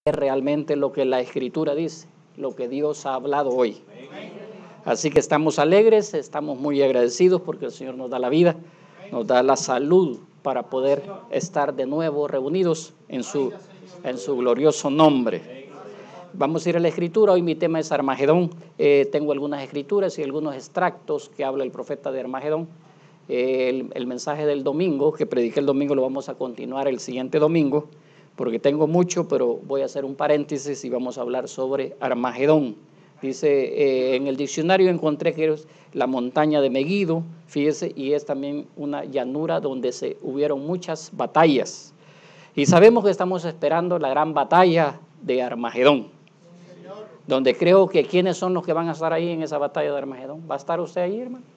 realmente lo que la Escritura dice, lo que Dios ha hablado hoy. Así que estamos alegres, estamos muy agradecidos porque el Señor nos da la vida, nos da la salud para poder estar de nuevo reunidos en su glorioso nombre. Vamos a ir a la Escritura. Hoy mi tema es Armagedón. Tengo algunas escrituras y algunos extractos que habla el profeta de Armagedón. El mensaje del domingo, que prediqué el domingo, lo vamos a continuar el siguiente domingo, porque tengo mucho, pero voy a hacer un paréntesis y vamos a hablar sobre Armagedón. Dice, en el diccionario encontré que es la montaña de Meguido, fíjese, y es también una llanura donde hubieron muchas batallas. Y sabemos que estamos esperando la gran batalla de Armagedón, donde creo que ¿quiénes son los que van a estar ahí en esa batalla de Armagedón? ¿Va a estar usted ahí, hermano?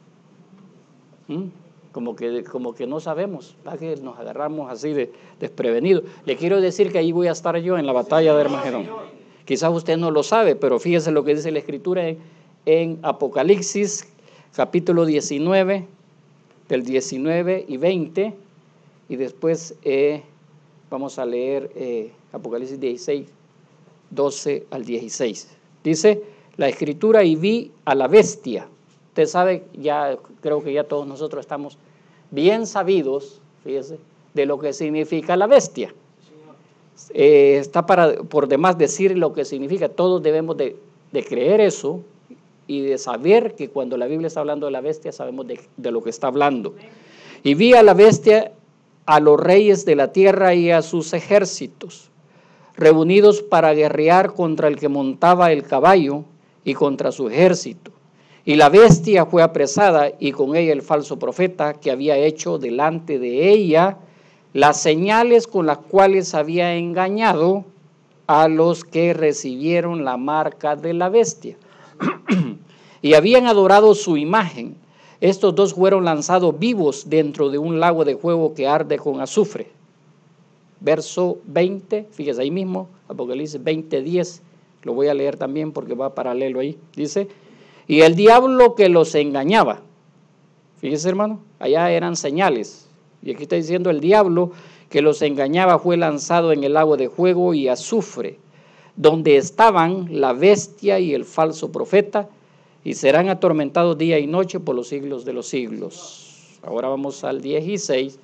Como que no sabemos, ¿verdad? Que nos agarramos así de desprevenidos. Le quiero decir que ahí voy a estar yo en la batalla de Armagedón. Quizás usted no lo sabe, pero fíjese lo que dice la Escritura en Apocalipsis, capítulo 19, del 19 y 20, y después vamos a leer Apocalipsis 16, 12 al 16. Dice la Escritura: y vi a la bestia. Usted sabe, ya creo que ya todos nosotros estamos bien sabidos, fíjese, de lo que significa la bestia. Está por demás decir lo que significa. Todos debemos de creer eso y de saber que cuando la Biblia está hablando de la bestia, sabemos de lo que está hablando. Y vi a la bestia, a los reyes de la tierra y a sus ejércitos, reunidos para guerrear contra el que montaba el caballo y contra su ejército. Y la bestia fue apresada, y con ella el falso profeta, que había hecho delante de ella las señales con las cuales había engañado a los que recibieron la marca de la bestia y habían adorado su imagen. Estos dos fueron lanzados vivos dentro de un lago de fuego que arde con azufre. Verso 20, fíjese ahí mismo, Apocalipsis 20:10, lo voy a leer también porque va paralelo ahí. Dice: y el diablo que los engañaba, fíjese, hermano, allá eran señales, y aquí está diciendo el diablo que los engañaba fue lanzado en el lago de fuego y azufre, donde estaban la bestia y el falso profeta, y serán atormentados día y noche por los siglos de los siglos. Ahora vamos al 16,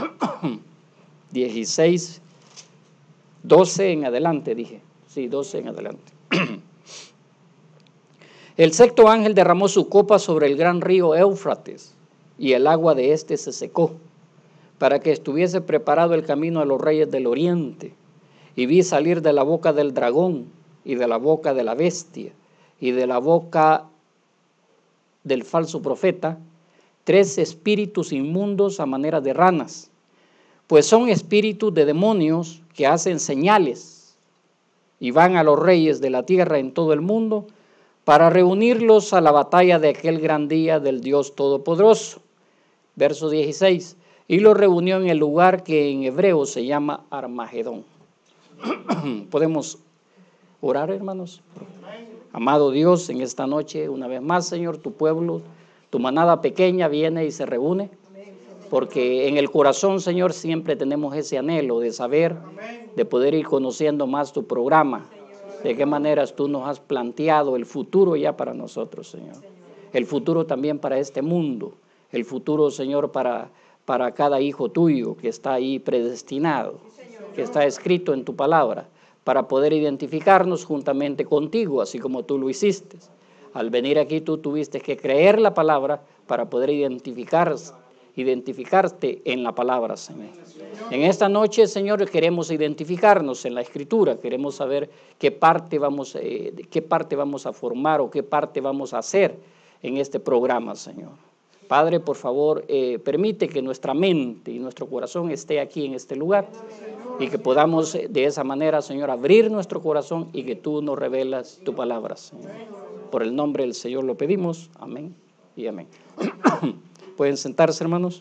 16, 12 en adelante, dije, sí, 12 en adelante. El sexto ángel derramó su copa sobre el gran río Éufrates, y el agua de éste se secó, para que estuviese preparado el camino a los reyes del oriente. Y vi salir de la boca del dragón, y de la boca de la bestia, y de la boca del falso profeta, 3 espíritus inmundos a manera de ranas, pues son espíritus de demonios que hacen señales, y van a los reyes de la tierra en todo el mundo, para reunirlos a la batalla de aquel gran día del Dios Todopoderoso. Verso 16, y los reunió en el lugar que en hebreo se llama Armagedón. ¿Podemos orar, hermanos? Amado Dios, en esta noche, una vez más, Señor, tu pueblo, tu manada pequeña viene y se reúne, porque en el corazón, Señor, siempre tenemos ese anhelo de saber, de poder ir conociendo más tu programa, de qué maneras tú nos has planteado el futuro ya para nosotros, Señor. El futuro también para este mundo, el futuro, Señor, para cada hijo tuyo que está ahí predestinado, que está escrito en tu palabra, para poder identificarnos juntamente contigo, así como tú lo hiciste. Al venir aquí tú tuviste que creer la palabra para poder identificarte en la palabra, Señor. En esta noche, Señor, queremos identificarnos en la Escritura, queremos saber qué parte vamos a formar o qué parte vamos a hacer en este programa, Señor. Padre, por favor, permite que nuestra mente y nuestro corazón esté aquí en este lugar y que podamos de esa manera, Señor, abrir nuestro corazón y que tú nos revelas tu palabra, Señor. Por el nombre del Señor lo pedimos. Amén y amén. ¿Pueden sentarse, hermanos?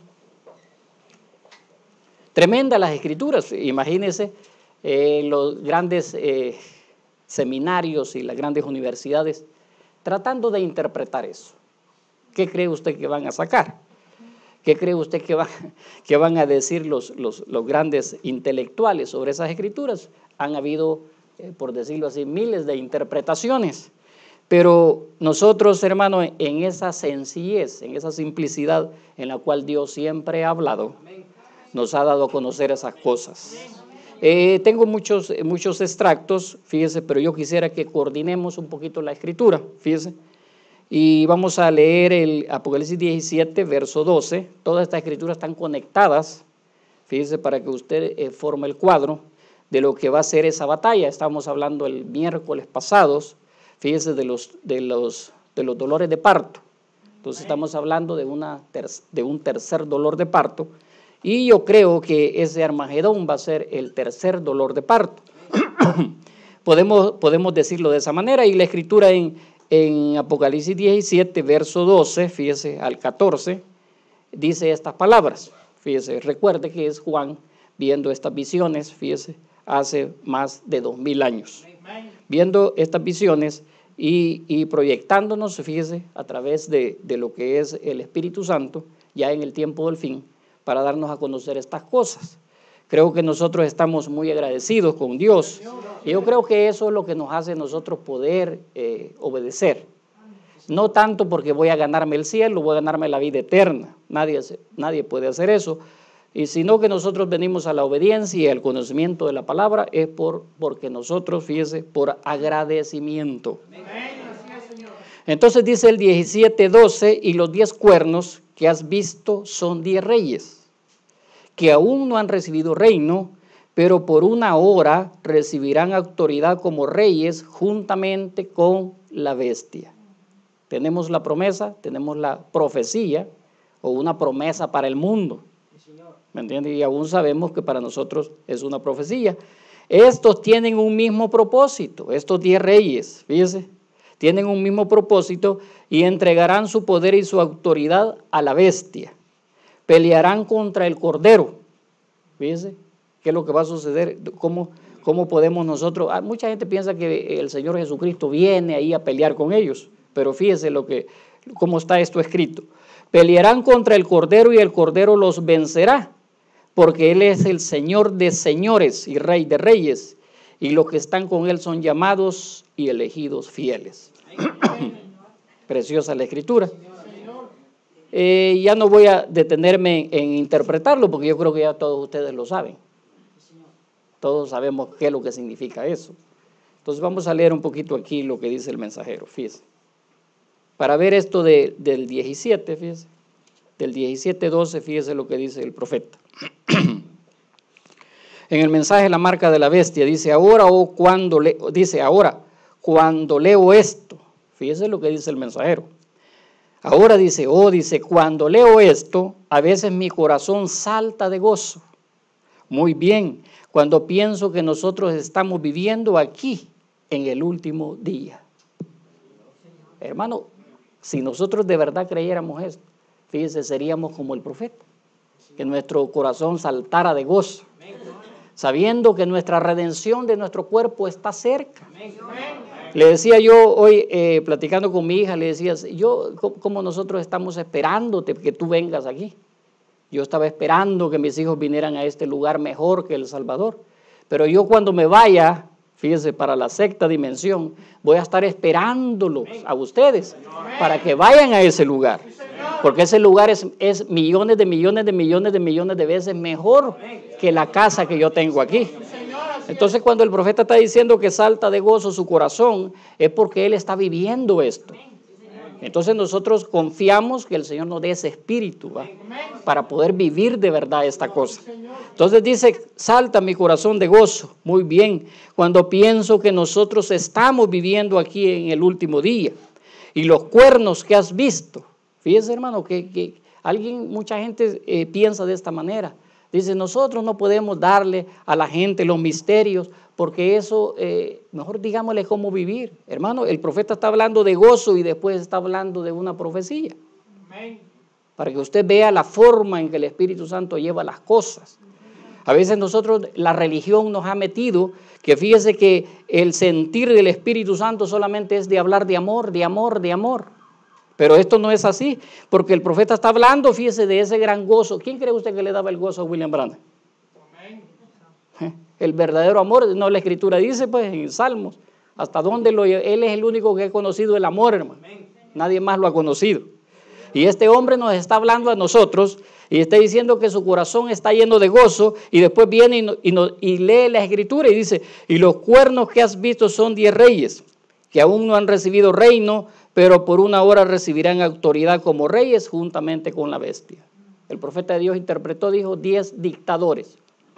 Tremendas las Escrituras. Imagínense los grandes seminarios y las grandes universidades tratando de interpretar eso. ¿Qué cree usted que van a sacar? ¿Qué cree usted que van a decir los grandes intelectuales sobre esas escrituras? Han habido por decirlo así, miles de interpretaciones. Pero nosotros, hermanos, en esa sencillez, en esa simplicidad en la cual Dios siempre ha hablado, nos ha dado a conocer esas cosas. Tengo muchos extractos, fíjese, pero yo quisiera que coordinemos un poquito la escritura, fíjese. Y vamos a leer el Apocalipsis 17, verso 12. Todas estas escrituras están conectadas, fíjese, para que usted forme el cuadro de lo que va a ser esa batalla. Estábamos hablando el miércoles pasados, fíjese, de los dolores de parto. Entonces estamos hablando de un tercer dolor de parto. Y yo creo que ese Armagedón va a ser el tercer dolor de parto. podemos decirlo de esa manera. Y la escritura en Apocalipsis 17, verso 12, fíjese, al 14, dice estas palabras. Fíjese, recuerde que es Juan viendo estas visiones, fíjese, hace más de 2000 años. Viendo estas visiones y proyectándonos, fíjese, a través de lo que es el Espíritu Santo, ya en el tiempo del fin, para darnos a conocer estas cosas. Creo que nosotros estamos muy agradecidos con Dios. Y yo creo que eso es lo que nos hace nosotros poder obedecer. No tanto porque voy a ganarme el cielo, voy a ganarme la vida eterna. Nadie puede hacer eso. Y sino que nosotros venimos a la obediencia y al conocimiento de la palabra es porque nosotros, fíjese, por agradecimiento. Entonces dice el 17:12, y los 10 cuernos que has visto son 10 reyes, que aún no han recibido reino, pero por una hora recibirán autoridad como reyes juntamente con la bestia. Tenemos la promesa, tenemos la profecía o una promesa para el mundo. ¿Me entiendes? Y aún sabemos que para nosotros es una profecía. Estos tienen un mismo propósito, estos 10 reyes, fíjese, tienen un mismo propósito y entregarán su poder y su autoridad a la bestia. Pelearán contra el Cordero. Fíjese, ¿qué es lo que va a suceder? ¿Cómo podemos nosotros? Mucha gente piensa que el Señor Jesucristo viene ahí a pelear con ellos, pero fíjese cómo está esto escrito. Pelearán contra el Cordero y el Cordero los vencerá, porque Él es el Señor de señores y Rey de reyes, y los que están con Él son llamados y elegidos fieles. Preciosa la escritura. Ya no voy a detenerme en interpretarlo, porque yo creo que ya todos ustedes lo saben. Todos sabemos qué es lo que significa eso. Entonces vamos a leer un poquito aquí lo que dice el mensajero, fíjese. Para ver esto del 17, fíjese. Del 17:12, fíjese lo que dice el profeta. En el mensaje La marca de la bestia dice, ahora cuando leo esto, fíjese lo que dice el mensajero. Ahora dice, cuando leo esto, a veces mi corazón salta de gozo. Muy bien, cuando pienso que nosotros estamos viviendo aquí en el último día. Hermano, si nosotros de verdad creyéramos esto, fíjese, seríamos como el profeta, que nuestro corazón saltara de gozo, sabiendo que nuestra redención de nuestro cuerpo está cerca. Le decía yo hoy, platicando con mi hija, le decía, como nosotros estamos esperándote que tú vengas aquí. Yo estaba esperando que mis hijos vinieran a este lugar mejor que El Salvador. Pero yo cuando me vaya, fíjese, para la sexta dimensión, voy a estar esperándolos a ustedes para que vayan a ese lugar. Porque ese lugar es millones de veces mejor que la casa que yo tengo aquí. Entonces cuando el profeta está diciendo que salta de gozo su corazón, es porque él está viviendo esto. Entonces nosotros confiamos que el Señor nos dé ese espíritu, ¿va? Para poder vivir de verdad esta cosa. Entonces dice, salta mi corazón de gozo. Muy bien, cuando pienso que nosotros estamos viviendo aquí en el último día. Y los cuernos que has visto. Fíjese, hermano, que mucha gente piensa de esta manera. Dice, nosotros no podemos darle a la gente los misterios, porque eso, mejor digámosle cómo vivir. Hermano, el profeta está hablando de gozo y después está hablando de una profecía. Amén. Para que usted vea la forma en que el Espíritu Santo lleva las cosas. A veces la religión nos ha metido, que fíjese que el sentir del Espíritu Santo solamente es de hablar de amor, de amor, de amor. Pero esto no es así, porque el profeta está hablando, fíjese, de ese gran gozo. ¿Quién cree usted que le daba el gozo a William Branham? El verdadero amor, no, la Escritura dice pues en Salmos, hasta dónde Él es el único que ha conocido el amor, hermano. Nadie más lo ha conocido. Y este hombre nos está hablando a nosotros y está diciendo que su corazón está lleno de gozo, y después viene y lee la Escritura y dice, y los cuernos que has visto son 10 reyes, que aún no han recibido reino, pero por una hora recibirán autoridad como reyes juntamente con la bestia. El profeta de Dios interpretó, dijo 10 dictadores.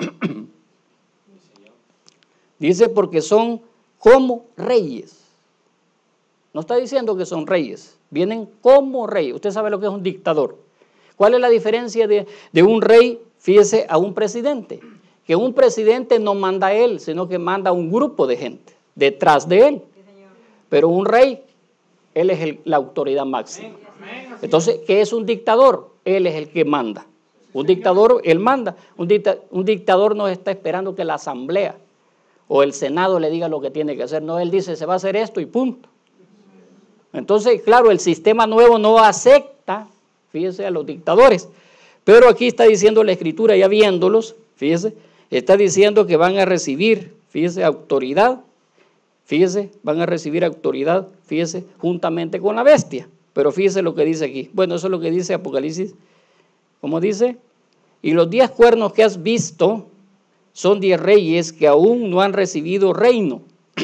Dice porque son como reyes. No está diciendo que son reyes, vienen como reyes. Usted sabe lo que es un dictador. ¿Cuál es la diferencia de un rey, fíjese, a un presidente? Que un presidente no manda a él, sino que manda a un grupo de gente detrás de él. Pero un rey, él es la autoridad máxima. Entonces, ¿qué es un dictador? Él es el que manda. Un dictador, él manda. Un dictador no está esperando que la asamblea o el Senado le diga lo que tiene que hacer. No, él dice, se va a hacer esto y punto. Entonces, claro, el sistema nuevo no acepta, fíjese, a los dictadores. Pero aquí está diciendo la Escritura, ya viéndolos, fíjese, está diciendo que van a recibir, fíjese, autoridad, fíjese, van a recibir autoridad, fíjese, juntamente con la bestia. Pero fíjese lo que dice aquí. Bueno, eso es lo que dice Apocalipsis. ¿Cómo dice? Y los 10 cuernos que has visto son 10 reyes que aún no han recibido reino,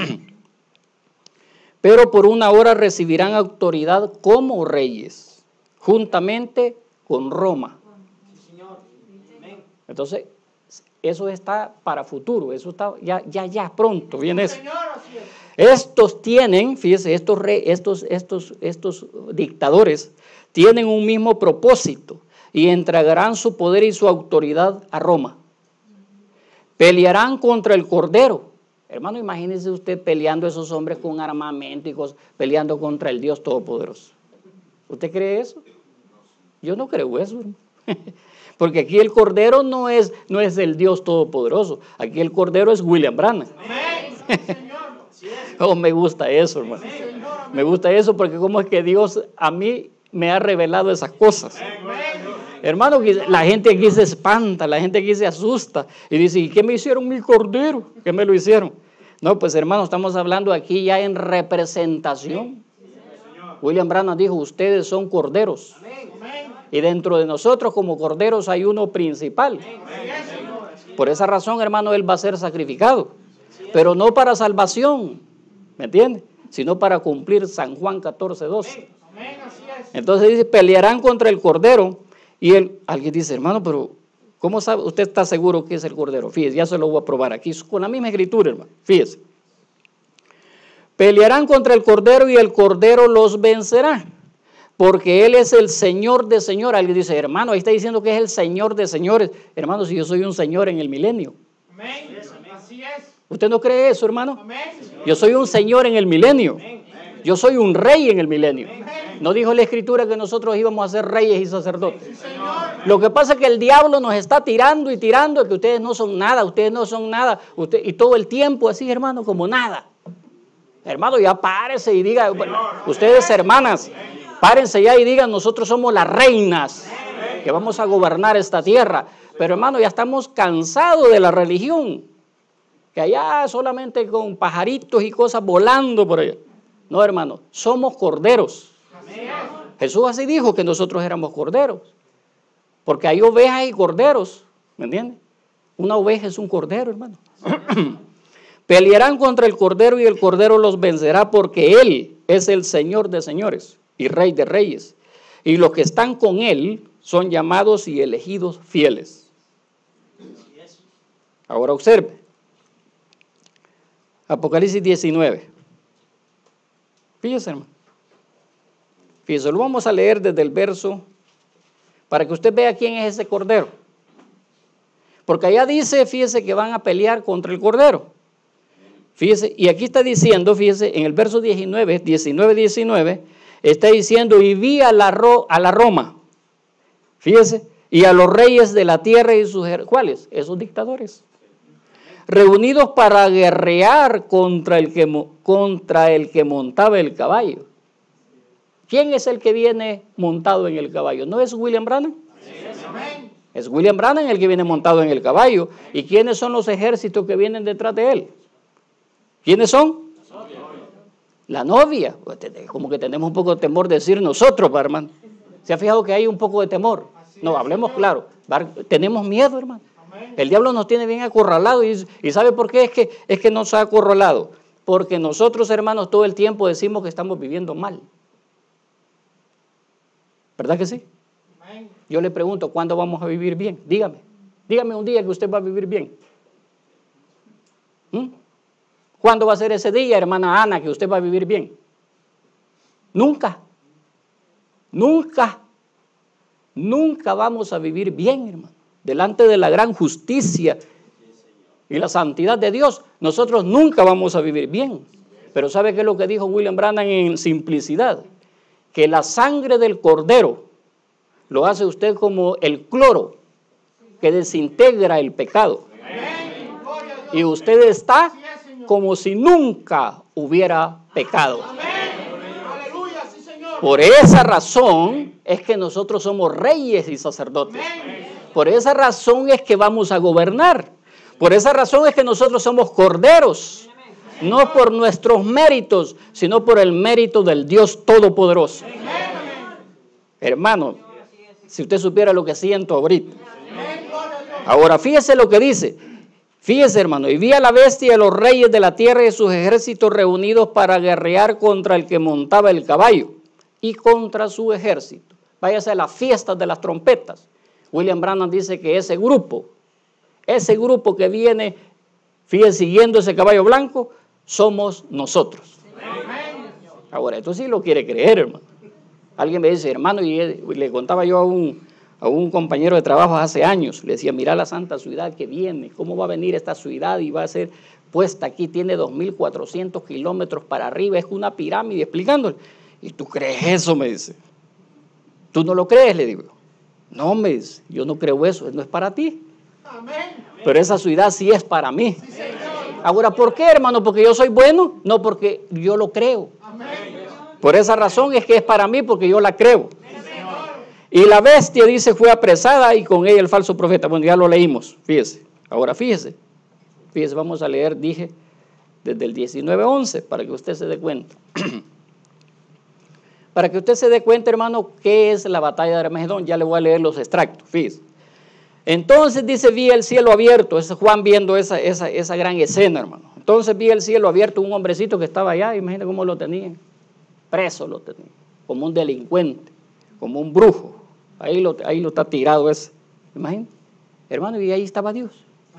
pero por una hora recibirán autoridad como reyes, juntamente con Roma. Entonces, eso está para futuro, eso está ya pronto, viene eso. Estos tienen, fíjese, estos dictadores tienen un mismo propósito y entregarán su poder y su autoridad a Roma. Pelearán contra el Cordero. Hermano, imagínese usted peleando a esos hombres con armamento y cosas, peleando contra el Dios Todopoderoso. ¿Usted cree eso? Yo no creo eso, hermano. Porque aquí el Cordero no es el Dios Todopoderoso. Aquí el Cordero es William Branham. Oh, me gusta eso, hermano. Me gusta eso porque como es que Dios a mí me ha revelado esas cosas. Hermano, la gente aquí se espanta, la gente aquí se asusta y dice, ¿y qué me hicieron mi Cordero? ¿Qué me lo hicieron? No, pues hermano, estamos hablando aquí ya en representación. William Branham dijo, ustedes son corderos. Y dentro de nosotros como corderos hay uno principal. Por esa razón, hermano, él va a ser sacrificado. Pero no para salvación, ¿me entiende? Sino para cumplir San Juan 14:12. Entonces dice, pelearán contra el Cordero. Y alguien dice, hermano, pero ¿cómo sabe? ¿Usted está seguro que es el Cordero? Fíjese, ya se lo voy a probar aquí con la misma Escritura, hermano. Fíjese. Pelearán contra el Cordero y el Cordero los vencerá, porque Él es el Señor de señores. Alguien dice, hermano, ahí está diciendo que es el Señor de señores. Hermano, si yo soy un señor en el milenio. Amén. Así es. ¿Usted no cree eso, hermano? Amén. Yo soy un señor en el milenio. Yo soy un rey en el milenio. ¿No dijo la Escritura que nosotros íbamos a ser reyes y sacerdotes? Sí, lo que pasa es que el diablo nos está tirando y tirando, que ustedes no son nada, y todo el tiempo así, hermano, como nada. Hermano, ya párese y diga, bueno, ustedes hermanas, párense ya y digan, nosotros somos las reinas que vamos a gobernar esta tierra. Pero hermano, ya estamos cansados de la religión, que allá solamente con pajaritos y cosas volando por allá. No, hermano, somos corderos. Jesús así dijo que nosotros éramos corderos, porque hay ovejas y corderos, ¿me entiendes? Una oveja es un cordero, hermano. Pelearán contra el Cordero y el Cordero los vencerá, porque Él es el Señor de señores y Rey de reyes, y los que están con Él son llamados y elegidos fieles. Ahora observe, Apocalipsis 19. Fíjese, hermano. Fíjese, lo vamos a leer desde el verso para que usted vea quién es ese Cordero. Porque allá dice, fíjese, que van a pelear contra el Cordero. Fíjese, y aquí está diciendo, fíjese, en el verso 19, está diciendo, y vi a la Roma, fíjese, y a los reyes de la tierra y sus, ¿cuáles? Esos dictadores. Reunidos para guerrear contra el que montaba el caballo. ¿Quién es el que viene montado en el caballo? ¿No es William Branham? Es William Branham el que viene montado en el caballo. ¿Y quiénes son los ejércitos que vienen detrás de él? ¿Quiénes son? La novia. Como que tenemos un poco de temor de decir nosotros, hermano. ¿Se ha fijado que hay un poco de temor? No, hablemos claro. Tenemos miedo, hermano. El diablo nos tiene bien acorralados. ¿Y sabe por qué? Es que nos ha acorralado. Porque nosotros, hermanos, todo el tiempo decimos que estamos viviendo mal. ¿Verdad que sí? Yo le pregunto, ¿cuándo vamos a vivir bien? Dígame. Dígame un día que usted va a vivir bien. ¿Cuándo va a ser ese día, hermana Ana, que usted va a vivir bien? Nunca. Nunca. Nunca vamos a vivir bien, hermano. Delante de la gran justicia y la santidad de Dios, nosotros nunca vamos a vivir bien. Pero ¿sabe qué es lo que dijo William Branham en simplicidad? Que la sangre del cordero lo hace usted como el cloro que desintegra el pecado. Y usted está como si nunca hubiera pecado. Por esa razón es que nosotros somos reyes y sacerdotes. Por esa razón es que vamos a gobernar. Por esa razón es que nosotros somos corderos. No por nuestros méritos, sino por el mérito del Dios Todopoderoso. Hermano, si usted supiera lo que siento ahorita. Ahora fíjese lo que dice. Fíjese, hermano, y vi a la bestia y a los reyes de la tierra y sus ejércitos reunidos para guerrear contra el que montaba el caballo y contra su ejército. Váyase a las fiestas de las trompetas. William Branham dice que ese grupo que viene, fíjese, siguiendo ese caballo blanco, somos nosotros. Ahora, esto sí lo quiere creer, hermano. Alguien me dice, hermano, y le contaba yo a un compañero de trabajo hace años, le decía, mira la santa ciudad que viene, cómo va a venir esta ciudad y va a ser puesta aquí, tiene 2.400 kilómetros para arriba, es una pirámide, explicándole. ¿Y tú crees eso? Me dice. ¿Tú no lo crees? Le digo. No, me dice, yo no creo eso, no es para ti. Pero esa ciudad sí es para mí. Ahora, ¿por qué, hermano? ¿Porque yo soy bueno? No, porque yo lo creo. Por esa razón es que es para mí, porque yo la creo. Y la bestia, dice, fue apresada y con ella el falso profeta. Bueno, ya lo leímos, fíjese. Ahora fíjese, vamos a leer, dije, desde el 19:11, para que usted se dé cuenta. Para que usted se dé cuenta, hermano, qué es la batalla de Armagedón. Ya le voy a leer los extractos, fíjese. Entonces dice, vi el cielo abierto. Es Juan viendo esa gran escena, hermano. Entonces vi el cielo abierto, un hombrecito que estaba allá, imagínate cómo lo tenían. Preso lo tenían, como un delincuente, como un brujo. Ahí lo está tirado ese. Imagínate, hermano, y ahí estaba Dios.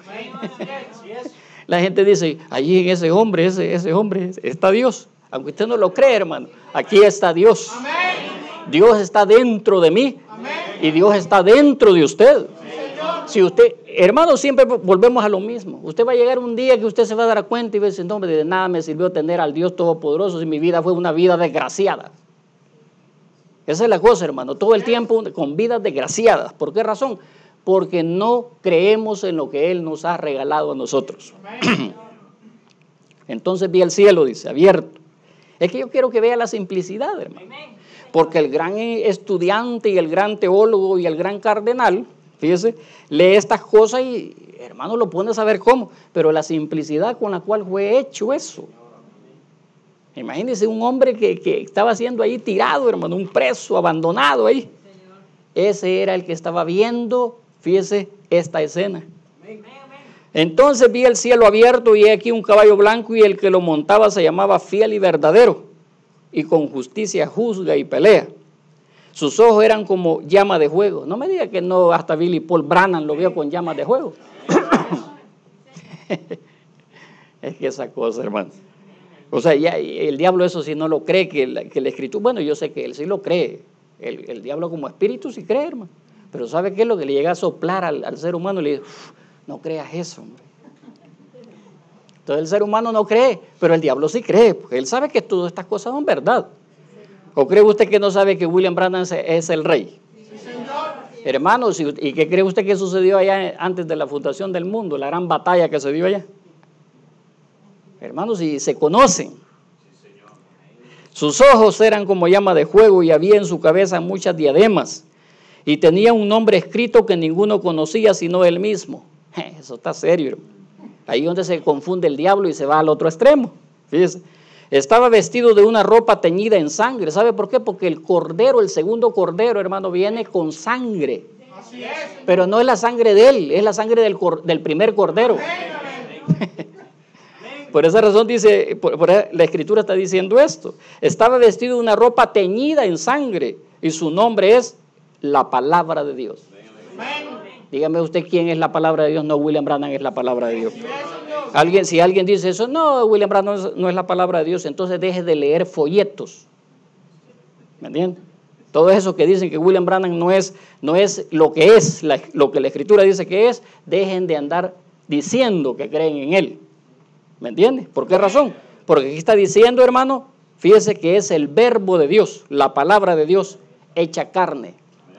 La gente dice, allí en ese hombre está Dios. Aunque usted no lo cree, hermano, aquí está Dios. Dios está dentro de mí y Dios está dentro de usted. Si usted, hermano, siempre volvemos a lo mismo. Usted va a llegar un día que usted se va a dar cuenta y va a decir, no, de nada me sirvió tener al Dios Todopoderoso si mi vida fue una vida desgraciada. Esa es la cosa, hermano, todo el tiempo con vidas desgraciadas. ¿Por qué razón? Porque no creemos en lo que Él nos ha regalado a nosotros. Entonces vi el cielo, dice, abierto. Es que yo quiero que vea la simplicidad, hermano. Porque el gran estudiante y el gran teólogo y el gran cardenal, fíjese, lee estas cosas y, hermano, lo pone a saber cómo. Pero la simplicidad con la cual fue hecho eso. Imagínense un hombre que estaba siendo ahí tirado, hermano, un preso, abandonado ahí. Ese era el que estaba viendo, fíjese, esta escena. Entonces vi el cielo abierto y he aquí un caballo blanco y el que lo montaba se llamaba Fiel y Verdadero y con justicia juzga y pelea. Sus ojos eran como llamas de fuego. No me diga que no, hasta Billy Paul Branham lo vio con llamas de fuego. Es que esa cosa, hermano. O sea, ya el diablo eso sí no lo cree, que la escritura, bueno, yo sé que él sí lo cree. El diablo como espíritu sí cree, hermano. Pero ¿sabe qué es lo que le llega a soplar al ser humano? Le dice, no creas eso, hombre. Entonces el ser humano no cree, pero el diablo sí cree, porque él sabe que todas estas cosas son verdad. ¿O cree usted que no sabe que William Branham es el rey? Sí, señor. Hermanos, ¿y qué cree usted que sucedió allá antes de la fundación del mundo? La gran batalla que se dio allá. Hermanos, y se conocen. Sus ojos eran como llama de fuego y había en su cabeza muchas diademas. y tenía un nombre escrito que ninguno conocía sino él mismo. Eso está serio, hermano. Ahí es donde se confunde el diablo y se va al otro extremo. Fíjese. Estaba vestido de una ropa teñida en sangre. ¿Sabe por qué? Porque el cordero, el segundo cordero, hermano, viene con sangre. Así es. Pero no es la sangre de él, es la sangre del primer cordero. Por esa razón dice, la Escritura está diciendo esto. Estaba vestido de una ropa teñida en sangre y su nombre es la palabra de Dios. Dígame usted quién es la palabra de Dios. No, William Branham es la palabra de Dios. Si alguien dice eso, no, William Branham no es la palabra de Dios, entonces deje de leer folletos. ¿Me entiende? Todo eso que dicen que William Branham no es lo que es, lo que la Escritura dice que es, dejen de andar diciendo que creen en él. ¿Me entiende? ¿Por qué razón? Porque aquí está diciendo, hermano, fíjese que es el verbo de Dios, la palabra de Dios hecha carne.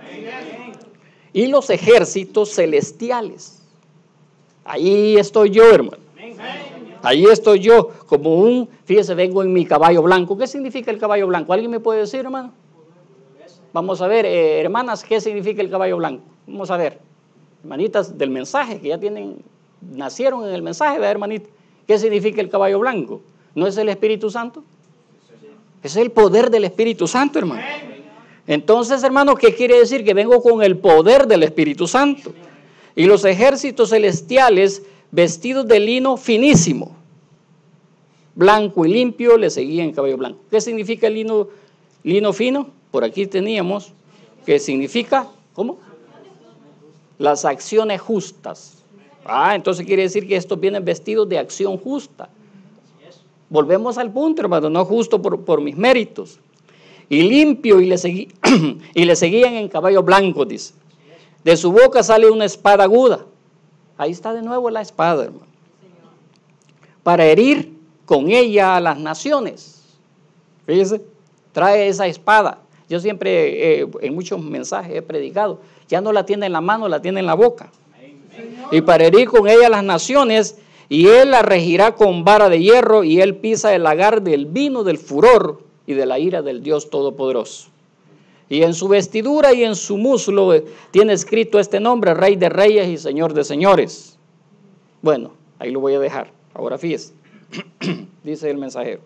Y los ejércitos celestiales. Ahí estoy yo, hermano. Ahí estoy yo, como fíjese, vengo en mi caballo blanco. ¿Qué significa el caballo blanco? ¿Alguien me puede decir, hermano? Vamos a ver, hermanas, ¿qué significa el caballo blanco? Vamos a ver, hermanitas del mensaje, que ya nacieron en el mensaje, ¿verdad, hermanita? ¿Qué significa el caballo blanco? ¿No es el Espíritu Santo? Es el poder del Espíritu Santo, hermano. Entonces, hermano, ¿qué quiere decir? Que vengo con el poder del Espíritu Santo. Y los ejércitos celestiales, vestidos de lino finísimo, blanco y limpio, le seguían en caballo blanco. ¿Qué significa el lino fino? Por aquí teníamos, que significa, ¿cómo? Las acciones justas. Entonces quiere decir que estos vienen vestidos de acción justa. Volvemos al punto, hermano, no justo por mis méritos. Y limpio, y le seguían en caballo blanco, dice. De su boca sale una espada aguda. Ahí está de nuevo la espada, hermano. Para herir con ella a las naciones. Fíjese, trae esa espada. Yo siempre, en muchos mensajes he predicado, ya no la tiene en la mano, la tiene en la boca. Y para herir con ella a las naciones, y él la regirá con vara de hierro, y él pisa el lagar del vino del furor y de la ira del Dios Todopoderoso. Y en su vestidura y en su muslo tiene escrito este nombre: Rey de Reyes y Señor de Señores. Bueno, ahí lo voy a dejar. Ahora fíjese, dice el mensajero.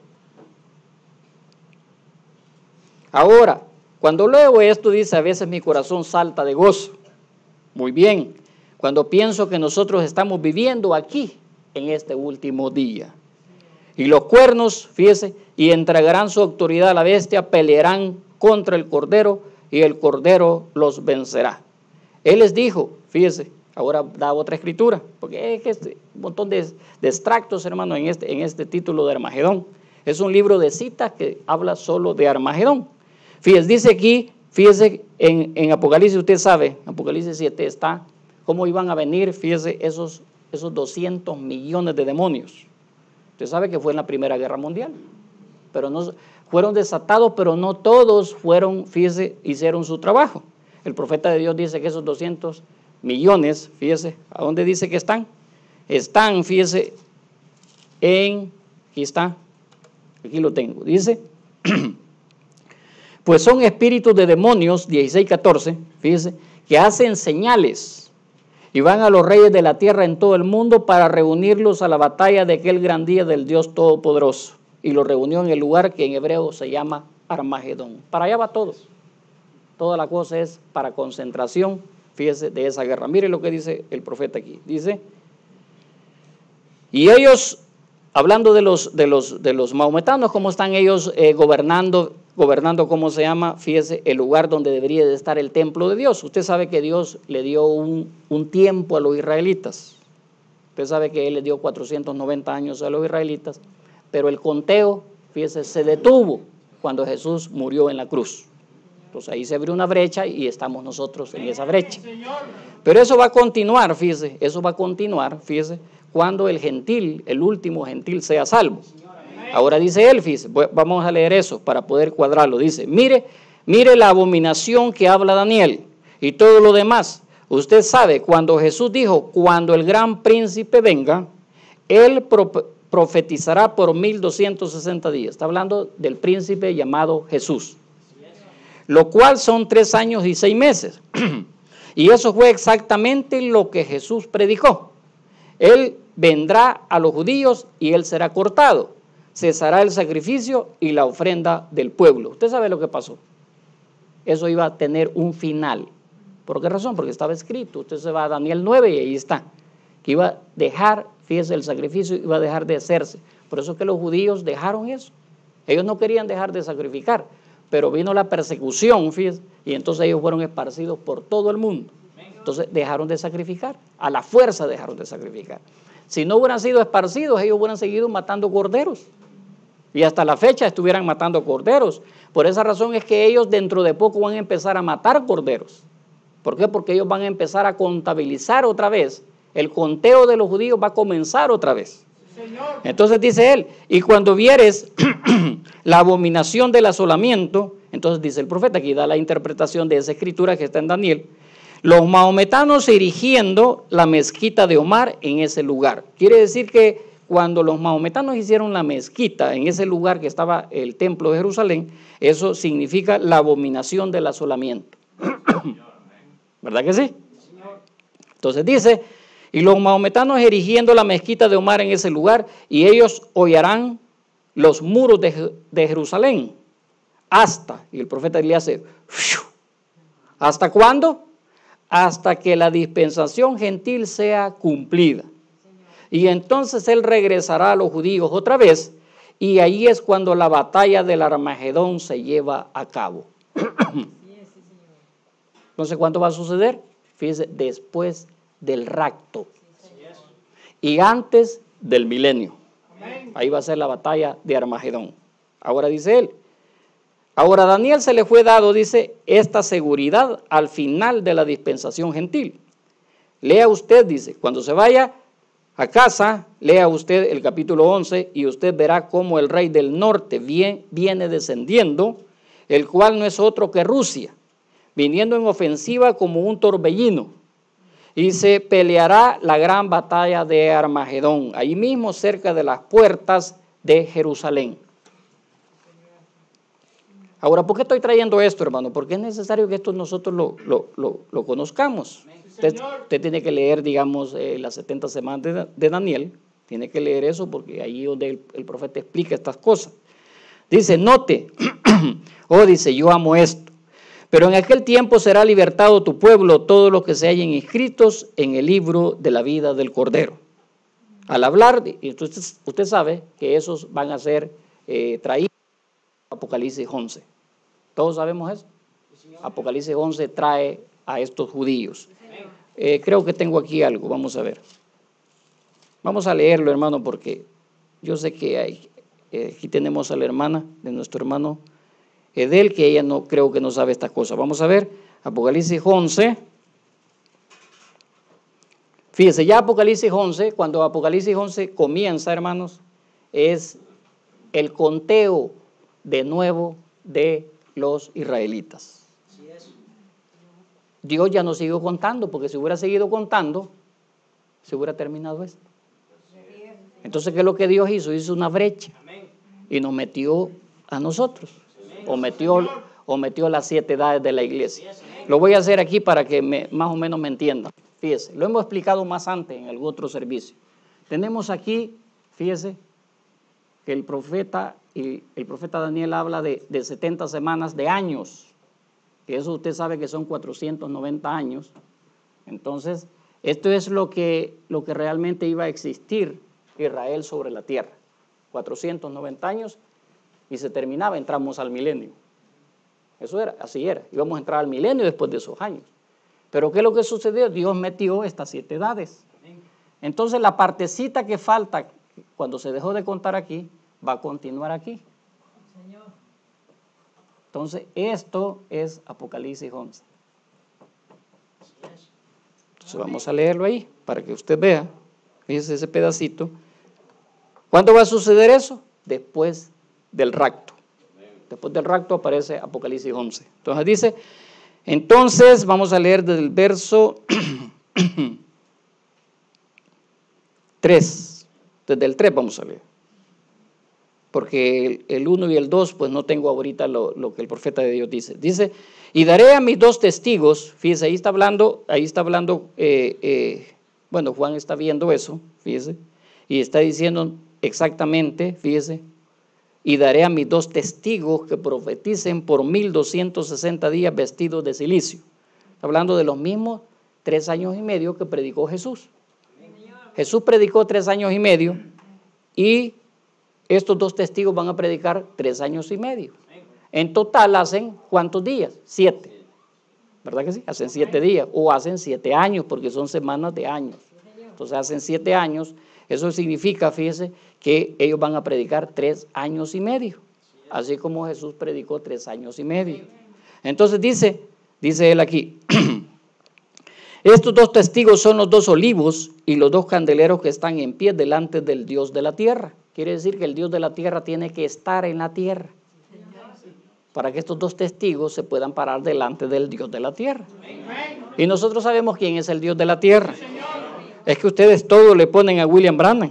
Ahora, cuando leo esto, dice, a veces mi corazón salta de gozo. Muy bien, cuando pienso que nosotros estamos viviendo aquí en este último día. Y los cuernos, fíjese, y entregarán su autoridad a la bestia, pelearán contra el Cordero, y el Cordero los vencerá. Él les dijo, fíjese, ahora da otra escritura, porque es un montón de extractos, hermano, en este título de Armagedón. Es un libro de citas que habla solo de Armagedón. Fíjese, dice aquí, fíjese, en Apocalipsis, usted sabe, Apocalipsis 7 está, cómo iban a venir, fíjese, esos 200 millones de demonios. Usted sabe que fue en la Primera Guerra Mundial, pero no fueron desatados, pero no todos fueron, fíjese, hicieron su trabajo. El profeta de Dios dice que esos 200 millones, fíjese, ¿a dónde dice que están? Están, fíjese, aquí está, aquí lo tengo, dice, pues son espíritus de demonios, 16:14, fíjese, que hacen señales y van a los reyes de la tierra en todo el mundo para reunirlos a la batalla de aquel gran día del Dios Todopoderoso. Y los reunió en el lugar que en hebreo se llama Armagedón. Para allá va todo. Toda la cosa es para concentración, fíjese, de esa guerra. Mire lo que dice el profeta aquí. Dice, y ellos, hablando de los maometanos, cómo están ellos gobernando, ¿cómo se llama? Fíjese, el lugar donde debería de estar el templo de Dios. Usted sabe que Dios le dio un tiempo a los israelitas. Usted sabe que Él le dio 490 años a los israelitas, pero el conteo, fíjese, se detuvo cuando Jesús murió en la cruz. Entonces ahí se abrió una brecha y estamos nosotros en esa brecha. Pero eso va a continuar, fíjese, cuando el gentil, el último gentil, sea salvo. Ahora dice él, fíjese, vamos a leer eso para poder cuadrarlo. Dice, mire la abominación que habla Daniel y todo lo demás. Usted sabe, cuando Jesús dijo, cuando el gran príncipe venga, él profetizará por 1260 días. Está hablando del príncipe llamado Jesús. lo cual son 3 años y 6 meses. Y eso fue exactamente lo que Jesús predicó. Él vendrá a los judíos y él será cortado. Cesará el sacrificio y la ofrenda del pueblo. Usted sabe lo que pasó. Eso iba a tener un final. ¿Por qué razón? Porque estaba escrito. Usted se va a Daniel 9 y ahí está. Que iba a dejar, fíjese, el sacrificio iba a dejar de hacerse. Por eso es que los judíos dejaron eso. Ellos no querían dejar de sacrificar, pero vino la persecución, fíjese, y entonces ellos fueron esparcidos por todo el mundo. Entonces dejaron de sacrificar, a la fuerza dejaron de sacrificar. Si no hubieran sido esparcidos, ellos hubieran seguido matando corderos. Y hasta la fecha estuvieran matando corderos. Por esa razón es que ellos dentro de poco van a empezar a matar corderos. ¿Por qué? Porque ellos van a empezar a contabilizar otra vez. El conteo de los judíos va a comenzar otra vez. Entonces dice él, y cuando vieres la abominación del asolamiento, entonces dice el profeta, aquí da la interpretación de esa escritura que está en Daniel, los mahometanos erigiendo la mezquita de Omar en ese lugar. Quiere decir que cuando los mahometanos hicieron la mezquita en ese lugar que estaba el templo de Jerusalén, eso significa la abominación del asolamiento. ¿Verdad que sí? Entonces dice, y los mahometanos erigiendo la mezquita de Omar en ese lugar, y ellos hollarán los muros de Jerusalén hasta, y el profeta le hace, ¿hasta cuándo? Hasta que la dispensación gentil sea cumplida. Y entonces él regresará a los judíos otra vez, y ahí es cuando la batalla del Armagedón se lleva a cabo. Entonces, ¿cuánto va a suceder? Fíjese, después del rapto y antes del milenio. Ahí va a ser la batalla de Armagedón. Ahora dice él, ahora a Daniel se le fue dado, dice, esta seguridad al final de la dispensación gentil. Lea usted, dice, cuando se vaya a casa, lea usted el capítulo 11 y usted verá cómo el rey del norte viene descendiendo, el cual no es otro que Rusia, viniendo en ofensiva como un torbellino. Y se peleará la gran batalla de Armagedón, ahí mismo cerca de las puertas de Jerusalén. Ahora, ¿por qué estoy trayendo esto, hermano? Porque es necesario que esto nosotros lo conozcamos. Usted tiene que leer, digamos, las 70 semanas de Daniel, tiene que leer eso porque ahí donde el profeta explica estas cosas. Dice, note, dice, yo amo esto. Pero en aquel tiempo será libertado tu pueblo, todos los que se hallen inscritos en el libro de la vida del Cordero. Al hablar, usted sabe que esos van a ser traídos a Apocalipsis 11. ¿Todos sabemos eso? Apocalipsis 11 trae a estos judíos. Creo que tengo aquí algo, vamos a ver. Vamos a leerlo, hermano, porque yo sé que aquí tenemos a la hermana de nuestro hermano Edel, que ella no creo que no sabe estas cosas. Vamos a ver, Apocalipsis 11. Fíjense, ya Apocalipsis 11, cuando Apocalipsis 11 comienza, hermanos, es el conteo de nuevo de los israelitas. Dios ya no siguió contando, porque si hubiera seguido contando, se hubiera terminado esto. Entonces, ¿qué es lo que Dios hizo? Hizo una brecha y nos metió a nosotros. O metió las 7 edades de la iglesia. Lo voy a hacer aquí para que más o menos me entiendan. Fíjese, lo hemos explicado más antes en algún otro servicio. Tenemos aquí, fíjese, que el profeta Daniel habla de 70 semanas de años. Que eso usted sabe que son 490 años. Entonces, esto es lo que realmente iba a existir Israel sobre la tierra. 490 años. Y se terminaba, entramos al milenio. Eso era, así era. Íbamos a entrar al milenio después de esos años. Pero ¿qué es lo que sucedió? Dios metió estas 7 edades. Entonces la partecita que falta, cuando se dejó de contar aquí, va a continuar aquí. Entonces esto es Apocalipsis 11. Entonces vamos a leerlo ahí, para que usted vea. Fíjese ese pedacito. ¿Cuándo va a suceder eso? Después del rapto. Después del rapto aparece Apocalipsis 11. Entonces dice, entonces vamos a leer desde el verso 3. Desde el 3 vamos a leer. porque el 1 y el 2, pues no tengo ahorita lo que el profeta de Dios dice. Dice, y daré a mis 2 testigos, fíjese, ahí está hablando, bueno, Juan está viendo eso, fíjese, y está diciendo exactamente, fíjese, y daré a mis 2 testigos que profeticen por 1260 días vestidos de cilicio. Está hablando de los mismos 3 años y medio que predicó Jesús. Jesús predicó 3 años y medio y estos 2 testigos van a predicar 3 años y medio. En total hacen ¿cuántos días? 7. ¿Verdad que sí? Hacen 7 días o hacen 7 años porque son semanas de años. Entonces hacen 7 años. Eso significa, fíjese, que ellos van a predicar 3 años y medio. Así como Jesús predicó 3 años y medio. Entonces dice él aquí, estos 2 testigos son los 2 olivos y los 2 candeleros que están en pie delante del Dios de la tierra. Quiere decir que el Dios de la tierra tiene que estar en la tierra para que estos 2 testigos se puedan parar delante del Dios de la tierra. Y nosotros sabemos quién es el Dios de la tierra. Es que ustedes todo le ponen a William Branham.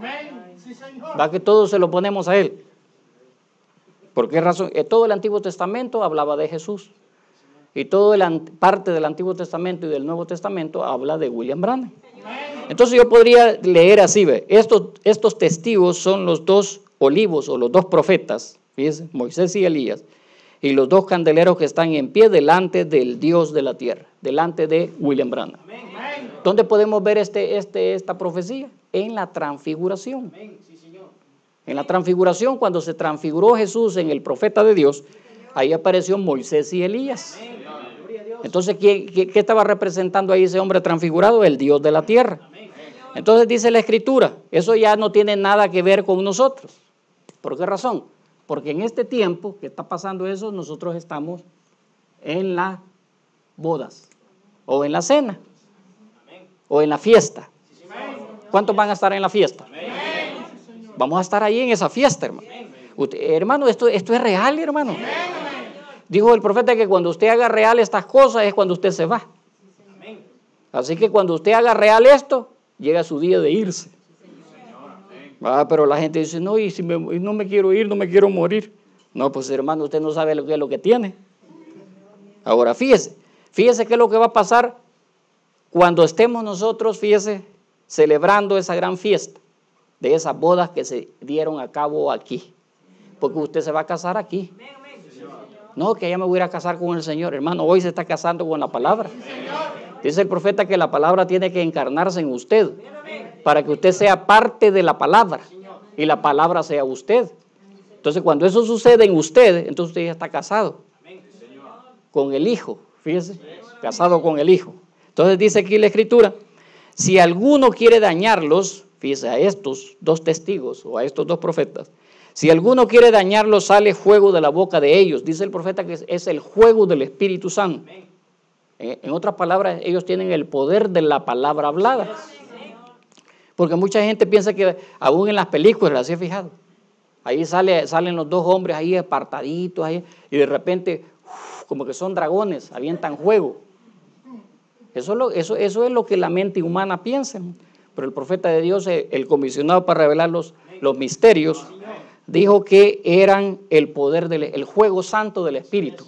Va que todo se lo ponemos a él. ¿Por qué razón? Todo el Antiguo Testamento hablaba de Jesús. Y toda la parte del Antiguo Testamento y del Nuevo Testamento habla de William Branham. Entonces yo podría leer así, ¿ve? Estos testigos son los 2 olivos o los 2 profetas, fíjense, Moisés y Elías, y los 2 candeleros que están en pie delante del Dios de la tierra, delante de William Branham. ¿Dónde podemos ver esta profecía? En la transfiguración. En la transfiguración, cuando se transfiguró Jesús en el profeta de Dios, ahí apareció Moisés y Elías. Entonces, ¿qué estaba representando ahí ese hombre transfigurado? El Dios de la tierra. Entonces dice la Escritura, eso ya no tiene nada que ver con nosotros. ¿Por qué razón? Porque en este tiempo que está pasando eso, nosotros estamos en las bodas, o en la cena, o en la fiesta. ¿Cuántos van a estar en la fiesta? Vamos a estar ahí en esa fiesta, hermano. Hermano, esto es real, hermano. Dijo el profeta que cuando usted haga real estas cosas es cuando usted se va. Así que cuando usted haga real esto, llega su día de irse. Pero la gente dice, no, y si no me quiero ir, no me quiero morir. No, pues hermano, usted no sabe lo que es lo que tiene. Ahora, fíjese qué es lo que va a pasar cuando estemos nosotros, fíjese, celebrando esa gran fiesta de esas bodas que se dieron a cabo aquí. Porque usted se va a casar aquí. No, que ya me voy a ir a casar con el Señor. Hermano, hoy se está casando con la palabra. Dice el profeta que la palabra tiene que encarnarse en usted para que usted sea parte de la palabra y la palabra sea usted. Entonces, cuando eso sucede en usted, entonces usted ya está casado con el Hijo. Fíjese, casado con el Hijo. Entonces dice aquí la Escritura, si alguno quiere dañarlos, fíjese, a estos 2 testigos o a estos 2 profetas, si alguno quiere dañarlos, sale fuego de la boca de ellos. Dice el profeta que es el fuego del Espíritu Santo. En otras palabras, ellos tienen el poder de la palabra hablada. Porque mucha gente piensa que aún en las películas, ¿se ha fijado? Ahí salen los 2 hombres ahí apartaditos, ahí, y de repente, como que son dragones, avientan fuego. Eso es lo que la mente humana piensa. Pero el profeta de Dios, el comisionado para revelar los misterios, dijo que eran el poder el fuego santo del Espíritu.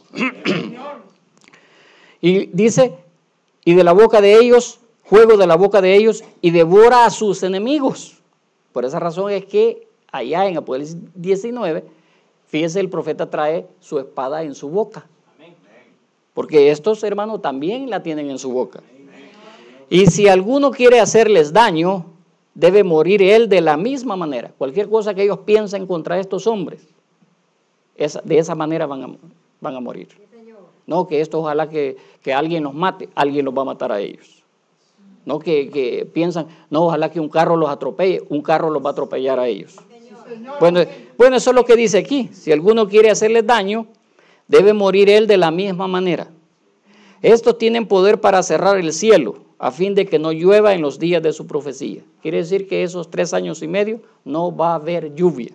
Y dice, y de la boca de ellos, fuego de la boca de ellos, y devora a sus enemigos. Por esa razón es que allá en Apocalipsis 19, fíjese, el profeta trae su espada en su boca. Porque estos hermanos también la tienen en su boca. Y si alguno quiere hacerles daño, debe morir él de la misma manera. Cualquier cosa que ellos piensen contra estos hombres, de esa manera van a morir. No, que esto ojalá que alguien los mate, alguien los va a matar a ellos. No, que piensan, no, ojalá que un carro los atropelle, un carro los va a atropellar a ellos. Bueno, eso es lo que dice aquí. Si alguno quiere hacerles daño, debe morir él de la misma manera. Estos tienen poder para cerrar el cielo, a fin de que no llueva en los días de su profecía. Quiere decir que esos 3 años y medio no va a haber lluvia.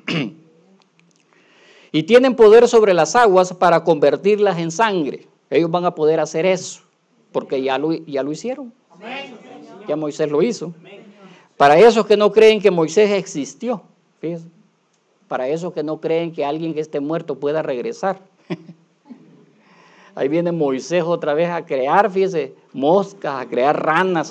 Y tienen poder sobre las aguas para convertirlas en sangre. Ellos van a poder hacer eso, porque ya lo hicieron. Ya Moisés lo hizo. Para esos que no creen que Moisés existió, fíjense, para esos que no creen que alguien que esté muerto pueda regresar. Ahí viene Moisés otra vez a crear, fíjese, moscas, a crear ranas,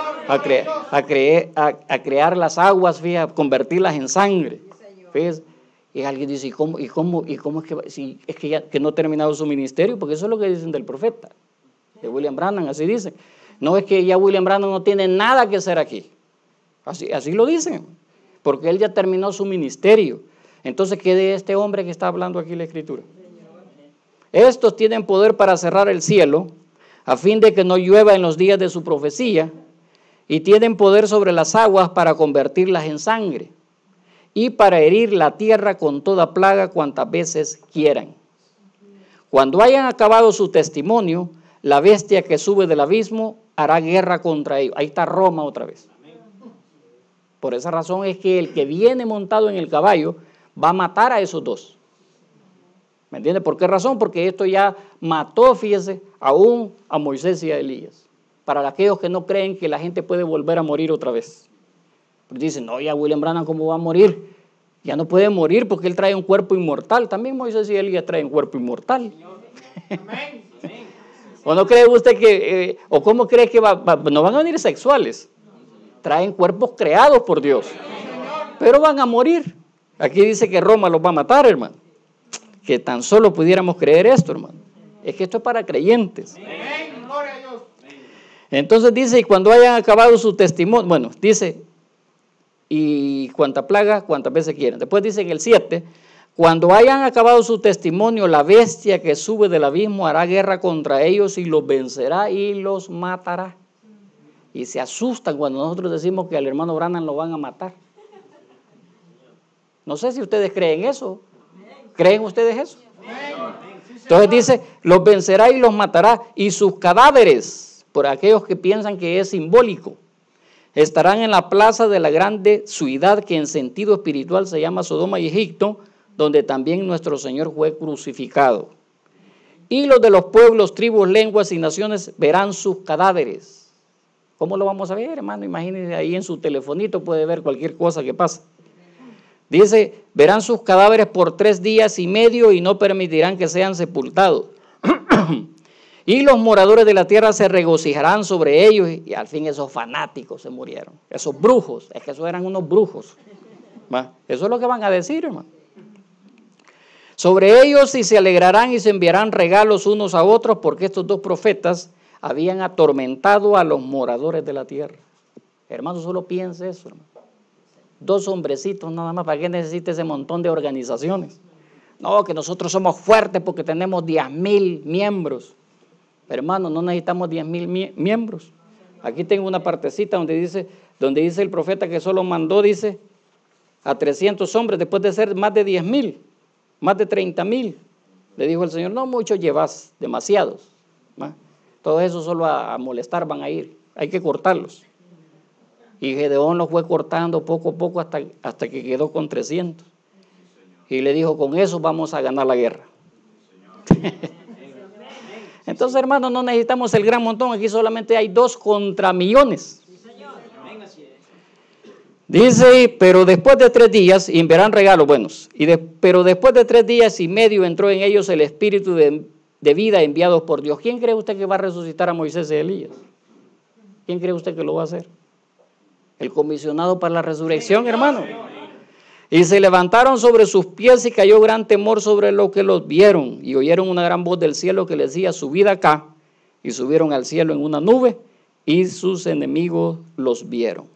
a crear las aguas, fíjese, a convertirlas en sangre. Fíjese. Y alguien dice, ¿y cómo es que, si es que no ha terminado su ministerio? Porque eso es lo que dicen del profeta, de William Branham, así dicen. No es que ya William Branham no tiene nada que hacer aquí. Así lo dicen, porque él ya terminó su ministerio. Entonces, ¿qué de este hombre que está hablando aquí en la Escritura? Estos tienen poder para cerrar el cielo, a fin de que no llueva en los días de su profecía, y tienen poder sobre las aguas para convertirlas en sangre, y para herir la tierra con toda plaga cuantas veces quieran. Cuando hayan acabado su testimonio, la bestia que sube del abismo hará guerra contra ellos. Ahí está Roma otra vez. Por esa razón es que el que viene montado en el caballo va a matar a esos dos. ¿Me entiende? ¿Por qué razón? Porque esto ya mató, fíjese, aún a Moisés y a Elías. Para aquellos que no creen que la gente puede volver a morir otra vez. Pero dicen, no, ya William Branham, ¿cómo va a morir? Ya no puede morir porque él trae un cuerpo inmortal. También Moisés y Elías traen un cuerpo inmortal. ¿O no cree usted que, o cómo cree que no van a venir sexuales? Traen cuerpos creados por Dios. Pero van a morir. Aquí dice que Roma los va a matar, hermano. Que tan solo pudiéramos creer esto, hermano. Es que esto es para creyentes. Entonces dice, y cuando hayan acabado su testimonio, bueno, dice, y cuanta plaga, cuantas veces quieran. Después dice en el 7, cuando hayan acabado su testimonio, la bestia que sube del abismo hará guerra contra ellos y los vencerá y los matará. Y se asustan cuando nosotros decimos que al hermano Branham lo van a matar. No sé si ustedes creen eso. ¿Creen ustedes eso? Entonces dice, los vencerá y los matará, y sus cadáveres, por aquellos que piensan que es simbólico, estarán en la plaza de la grande ciudad que en sentido espiritual se llama Sodoma y Egipto, donde también nuestro Señor fue crucificado. Y los de los pueblos, tribus, lenguas y naciones verán sus cadáveres. ¿Cómo lo vamos a ver, hermano? Imagínense, ahí en su telefonito puede ver cualquier cosa que pase. Dice, verán sus cadáveres por 3 días y medio y no permitirán que sean sepultados. Y los moradores de la tierra se regocijarán sobre ellos. Y al fin esos fanáticos se murieron. Esos brujos, es que esos eran unos brujos. ¿Va? Eso es lo que van a decir, hermano. Sobre ellos y se alegrarán y se enviarán regalos unos a otros, porque estos dos profetas habían atormentado a los moradores de la tierra. Hermano, solo piense eso, hermano. 2 hombrecitos nada más, ¿para qué necesita ese montón de organizaciones? No, que nosotros somos fuertes porque tenemos 10,000 miembros. Hermano, no necesitamos 10,000 miembros. Aquí tengo una partecita donde dice el profeta que solo mandó, dice, a 300 hombres después de ser más de 10,000, más de 30,000. Le dijo el Señor, no muchos llevas, demasiados. ¿Va? Todo eso solo a molestar van a ir, hay que cortarlos. Y Gedeón los fue cortando poco a poco hasta que quedó con 300. Y le dijo, con eso vamos a ganar la guerra. Entonces, hermanos, no necesitamos el gran montón. Aquí solamente hay 2 contra millones. Dice, pero después de 3 días, y enviarán regalos buenos. Pero después de 3 días y medio entró en ellos el espíritu de vida enviado por Dios. ¿Quién cree usted que va a resucitar a Moisés y Elías? ¿Quién cree usted que lo va a hacer? El comisionado para la resurrección, hermano. Y se levantaron sobre sus pies y cayó gran temor sobre los que los vieron. Y oyeron una gran voz del cielo que les decía, subid acá. Y subieron al cielo en una nube y sus enemigos los vieron.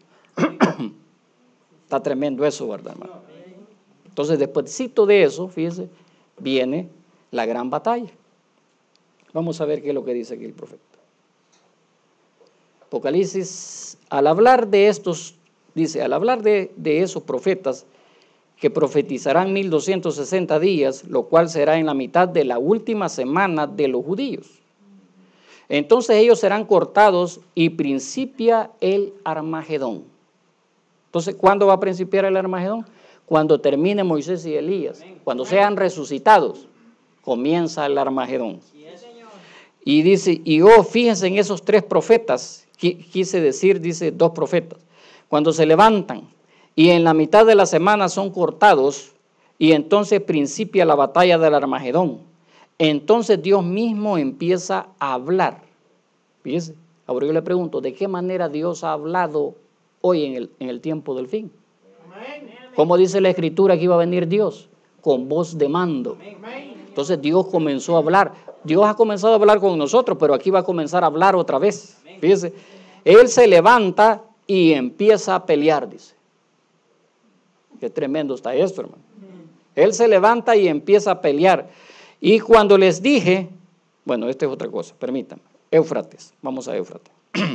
Está tremendo eso, ¿verdad, hermano? Entonces, despuésito de eso, fíjense, viene la gran batalla. Vamos a ver qué es lo que dice aquí el profeta. Apocalipsis, al hablar de estos, dice, al hablar de esos profetas que profetizarán 1260 días, lo cual será en la mitad de la última semana de los judíos. Entonces ellos serán cortados y principia el Armagedón. Entonces, ¿cuándo va a principiar el Armagedón? Cuando termine Moisés y Elías, cuando sean resucitados, comienza el Armagedón. Y dice, fíjense en esos 3 profetas, quise decir, dice 2 profetas, cuando se levantan y en la mitad de la semana son cortados y entonces principia la batalla del Armagedón. Entonces Dios mismo empieza a hablar. Fíjese, ahora yo le pregunto, ¿de qué manera Dios ha hablado hoy en el tiempo del fin? ¿Cómo dice la Escritura que iba a venir Dios? Con voz de mando. Entonces Dios comenzó a hablar. Dios ha comenzado a hablar con nosotros, pero aquí va a comenzar a hablar otra vez. Fíjese, Él se levanta y empieza a pelear, dice. Qué tremendo está esto, hermano. Él se levanta y empieza a pelear. Y cuando les dije, bueno, esta es otra cosa, permítanme. Éufrates, vamos a Éufrates.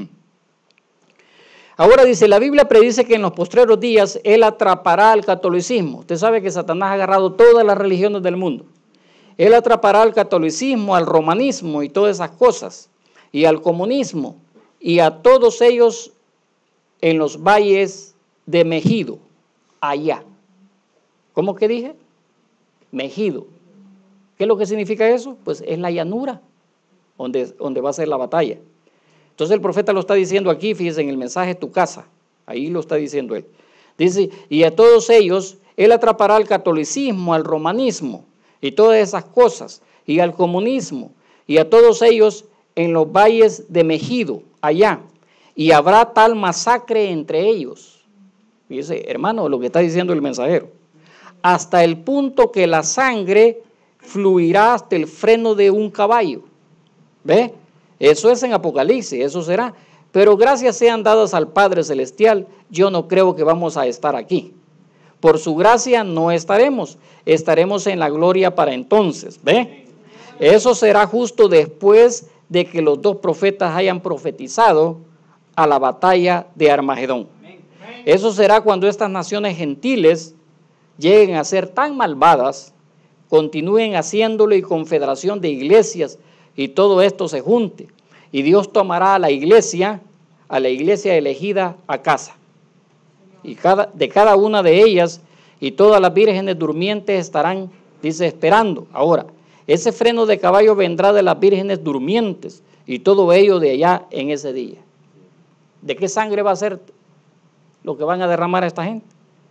Ahora dice, la Biblia predice que en los postreros días Él atrapará al catolicismo. Usted sabe que Satanás ha agarrado todas las religiones del mundo. Él atrapará al catolicismo, al romanismo y todas esas cosas, y al comunismo, y a todos ellos en los valles de Megido, allá. ¿Cómo que dije? Megido. ¿Qué es lo que significa eso? Pues es la llanura donde va a ser la batalla. Entonces el profeta lo está diciendo aquí, fíjense, en el mensaje Tu Casa, ahí lo está diciendo él. Dice, y a todos ellos, Él atrapará al catolicismo, al romanismo, y todas esas cosas, y al comunismo, y a todos ellos en los valles de Megido, allá, y habrá tal masacre entre ellos. Fíjese, hermano, lo que está diciendo el mensajero, hasta el punto que la sangre fluirá hasta el freno de un caballo. ¿Ve? Eso es en Apocalipsis, eso será. Pero gracias sean dadas al Padre Celestial, yo no creo que vamos a estar aquí. Por su gracia no estaremos en la gloria para entonces. ¿Ve? Eso será justo después de que los dos profetas hayan profetizado a la batalla de Armagedón. Eso será cuando estas naciones gentiles lleguen a ser tan malvadas, continúen haciéndolo y confederación de iglesias y todo esto se junte. Y Dios tomará a la iglesia elegida a casa. Y de cada una de ellas y todas las vírgenes durmientes estarán, dice, esperando. Ahora, ese freno de caballo vendrá de las vírgenes durmientes y todo ello de allá en ese día. ¿De qué sangre va a ser lo que van a derramar a esta gente?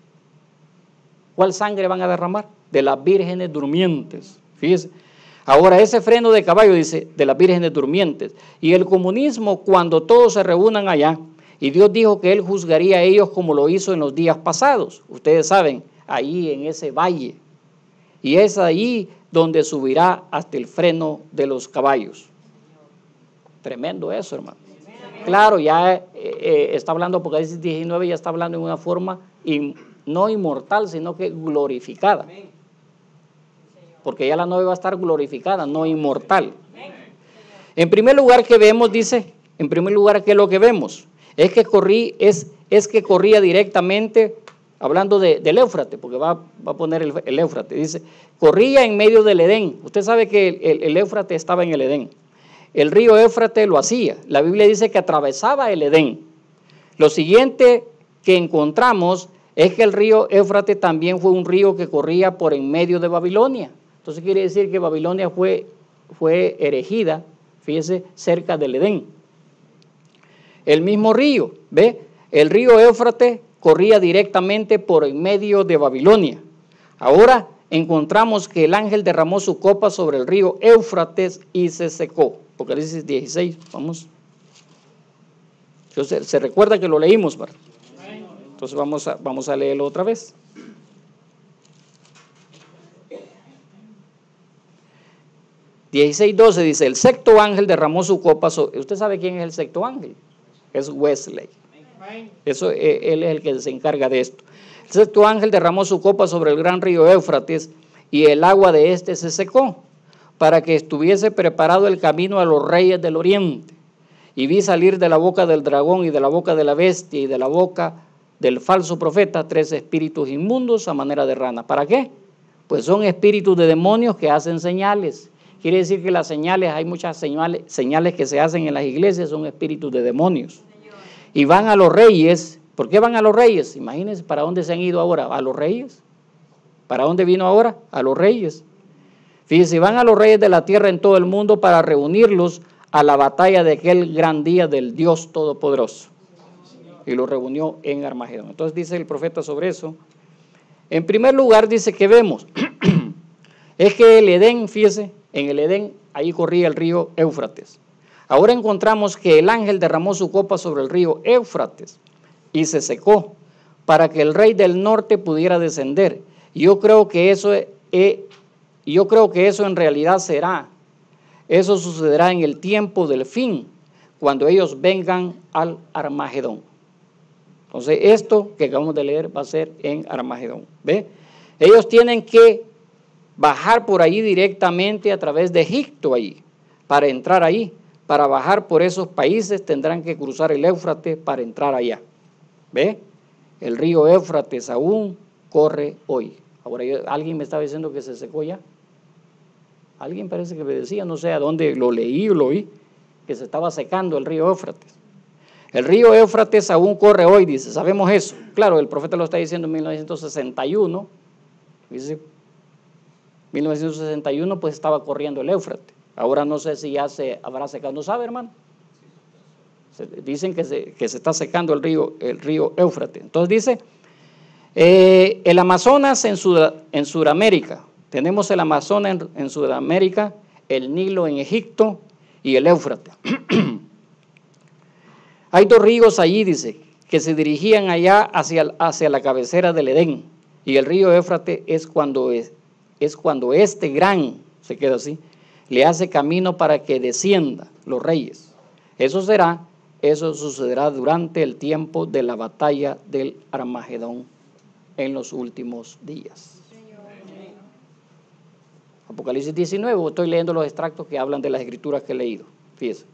¿Cuál sangre van a derramar? De las vírgenes durmientes. Fíjese. Ahora, ese freno de caballo dice, de las vírgenes durmientes. Y el comunismo, cuando todos se reúnan allá, y Dios dijo que Él juzgaría a ellos como lo hizo en los días pasados. Ustedes saben, ahí en ese valle. Y es ahí donde subirá hasta el freno de los caballos. Tremendo eso, hermano. Claro, ya está hablando, Apocalipsis 19 ya está hablando en una forma no inmortal, sino que glorificada. Porque ya la novia va a estar glorificada, no inmortal. En primer lugar que vemos, dice, en primer lugar, ¿qué es lo que vemos? Es que corría directamente, hablando del Éufrates, porque va a poner el Éufrates, dice, corría en medio del Edén. Usted sabe que el Éufrates estaba en el Edén. El río Éufrates lo hacía. La Biblia dice que atravesaba el Edén. Lo siguiente que encontramos es que el río Éufrates también fue un río que corría por en medio de Babilonia. Entonces quiere decir que Babilonia fue erigida, fíjese, cerca del Edén. El mismo río, ¿ve? El río Éufrates corría directamente por en medio de Babilonia. Ahora encontramos que el ángel derramó su copa sobre el río Éufrates y se secó. Apocalipsis 16, vamos. Entonces, se recuerda que lo leímos, ¿verdad? Entonces vamos a leerlo otra vez. (16:12) dice, el sexto ángel derramó su copa sobre... ¿Usted sabe quién es el sexto ángel? Es Wesley. Eso, él es el que se encarga de esto. El sexto ángel derramó su copa sobre el gran río Éufrates y el agua de este se secó, para que estuviese preparado el camino a los reyes del oriente. Y vi salir de la boca del dragón y de la boca de la bestia y de la boca del falso profeta 3 espíritus inmundos a manera de rana. ¿Para qué? Pues son espíritus de demonios que hacen señales. Quiere decir que las señales, hay muchas señales que se hacen en las iglesias, son espíritus de demonios. Y van a los reyes. ¿Por qué van a los reyes? Imagínense para dónde se han ido ahora, a los reyes. ¿Para dónde vino ahora? A los reyes. Fíjense, van a los reyes de la tierra en todo el mundo para reunirlos a la batalla de aquel gran día del Dios Todopoderoso. Y lo reunió en Armagedón. Entonces dice el profeta sobre eso, En primer lugar dice que vemos, es que el Edén, fíjese, en el Edén ahí corría el río Éufrates. Ahora encontramos que el ángel derramó su copa sobre el río Éufrates y se secó para que el rey del norte pudiera descender. Yo creo que eso en realidad será. Eso sucederá en el tiempo del fin, cuando ellos vengan al Armagedón. Entonces, esto que acabamos de leer va a ser en Armagedón. ¿Ve? Ellos tienen que bajar por ahí directamente a través de Egipto ahí, para entrar ahí. Para bajar por esos países tendrán que cruzar el Éufrates para entrar allá. ¿Ve? El río Éufrates aún corre hoy. Ahora, alguien me estaba diciendo que se secó ya. Alguien parece que me decía, no sé a dónde lo leí o lo oí, que se estaba secando el río Éufrates. El río Éufrates aún corre hoy, dice, sabemos eso. Claro, el profeta lo está diciendo en 1961. Dice, 1961 pues estaba corriendo el Éufrates. Ahora no sé si ya se habrá secado, ¿no sabe, hermano? Dicen que se está secando el río Éufrates. Entonces dice, el Amazonas en Sudamérica. Tenemos el Amazonas en Sudamérica, el Nilo en Egipto y el Éufrates. Hay dos ríos allí, dice, que se dirigían allá hacia la cabecera del Edén. Y el río Éufrates es cuando este gran, se queda así, le hace camino para que descienda los reyes. Eso sucederá durante el tiempo de la batalla del Armagedón en los últimos días. Apocalipsis 19, estoy leyendo los extractos que hablan de las escrituras que he leído. Fíjese.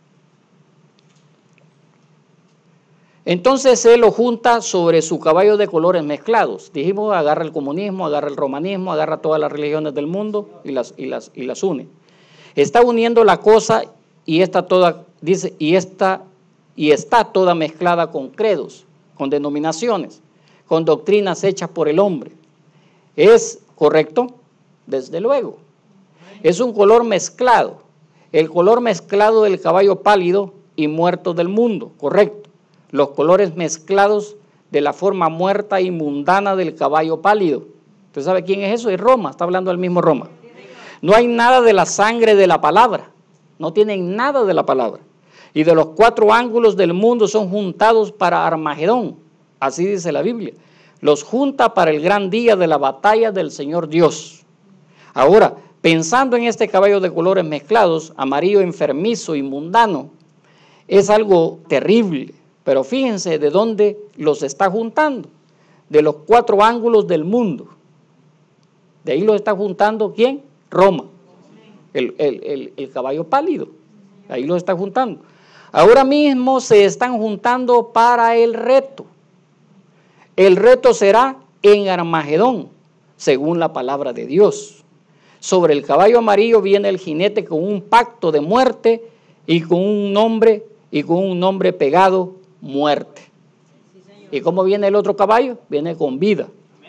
Entonces él lo junta sobre su caballo de colores mezclados. Dijimos, agarra el comunismo, agarra el romanismo, agarra todas las religiones del mundo y las une. Está uniendo la cosa y está toda, dice, y está toda mezclada con credos, con denominaciones, con doctrinas hechas por el hombre. ¿Es correcto? Desde luego. Es un color mezclado, el color mezclado del caballo pálido y muerto del mundo, correcto. Los colores mezclados de la forma muerta y mundana del caballo pálido. ¿Usted sabe quién es eso? Es Roma, está hablando del mismo Roma. No hay nada de la sangre de la palabra, no tienen nada de la palabra. Y de los 4 ángulos del mundo son juntados para Armagedón, así dice la Biblia. Los junta para el gran día de la batalla del Señor Dios. Ahora, pensando en este caballo de colores mezclados, amarillo, enfermizo y mundano, es algo terrible. Pero fíjense de dónde los está juntando, de los 4 ángulos del mundo. De ahí los está juntando, ¿quién? Roma, el caballo pálido, ahí los está juntando. Ahora mismo se están juntando para el reto. El reto será en Armagedón, según la palabra de Dios. Sobre el caballo amarillo viene el jinete con un pacto de muerte y con un nombre pegado, muerte. ¿Y cómo viene el otro caballo? Viene con vida.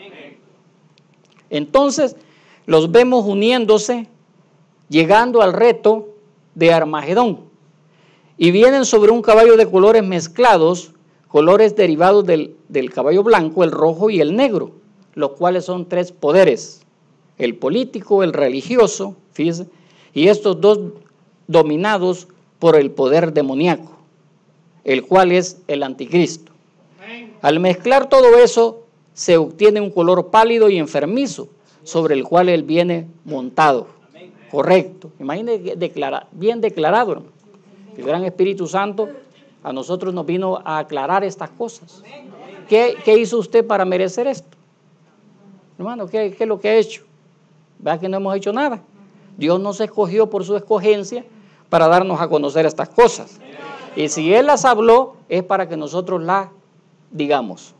Entonces, los vemos uniéndose, llegando al reto de Armagedón. Y vienen sobre un caballo de colores mezclados, colores derivados del caballo blanco, el rojo y el negro, los cuales son 3 poderes, el político, el religioso, fíjense, y estos 2 dominados por el poder demoníaco, el cual es el anticristo. Al mezclar todo eso, se obtiene un color pálido y enfermizo, sobre el cual él viene montado. Correcto. Imagínense, bien declarado, hermano. El gran Espíritu Santo a nosotros nos vino a aclarar estas cosas. ¿Qué hizo usted para merecer esto? Hermano, ¿qué es lo que ha hecho? ¿Verdad que no hemos hecho nada? Dios nos escogió por su escogencia para darnos a conocer estas cosas. Y si Él las habló, es para que nosotros las digamos.